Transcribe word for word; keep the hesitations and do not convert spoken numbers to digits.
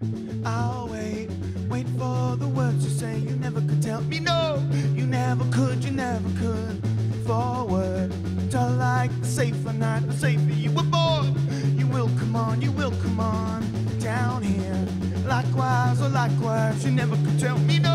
I'll wait, wait for the words you say. You never could tell me no. You never could, you never could. Forward, till like a safer night, a safer you were born. You will come on, you will come on down here. Likewise, or likewise, you never could tell me no.